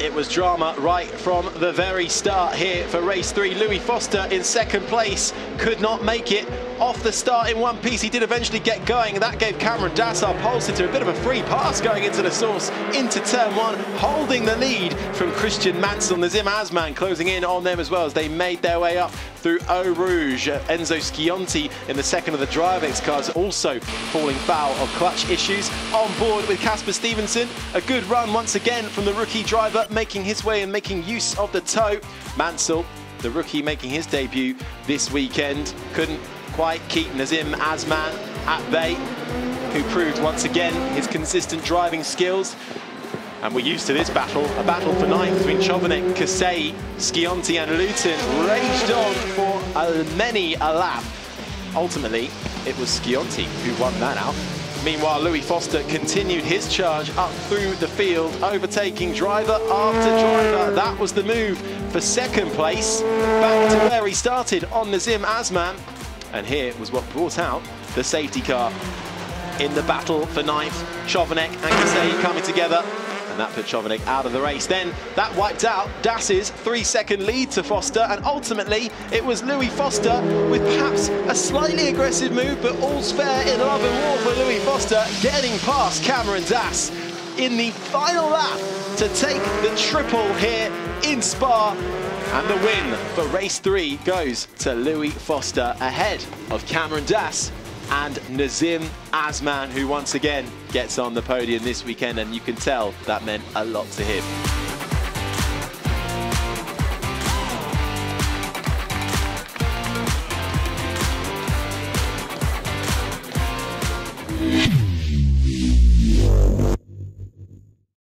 it was drama right from the very start here for race 3. Louis Foster in second place could not make it off the start in one piece. He did eventually get going, and that gave Cameron Dass, our pole sitter, a bit of a free pass going into the source, into turn 1, holding the lead from Christian Mansell. Nazim Azman closing in on them as well as they made their way up through Eau Rouge. Enzo Schionti in the second of the Drivex cars also falling foul of clutch issues. On board with Casper Stevenson, a good run once again from the rookie driver, making his way and making use of the toe. Mansell, the rookie, making his debut this weekend, couldn't quite keep Nazim Azman at bay, who proved once again his consistent driving skills. And we're used to this battle, a battle for ninth between Chauvenet, Kasei, Schionti and Luton, raged on for many a lap. Ultimately, it was Schionti who won that out. Meanwhile, Louis Foster continued his charge up through the field, overtaking driver after driver. That was the move for second place, back to where he started on Nazim Azman. And here was what brought out the safety car in the battle for ninth. Chauvenet and Kasei coming together, and that put Chauvenet out of the race. Then that wiped out Dass's 3-second lead to Foster, and ultimately it was Louis Foster with perhaps a slightly aggressive move, but all's fair in love and war for Louis Foster, getting past Cameron Dass in the final lap to take the triple here in Spa. And the win for race 3 goes to Louis Foster, ahead of Cameron Dass and Nazim Azman, who once again gets on the podium this weekend, and you can tell that meant a lot to him.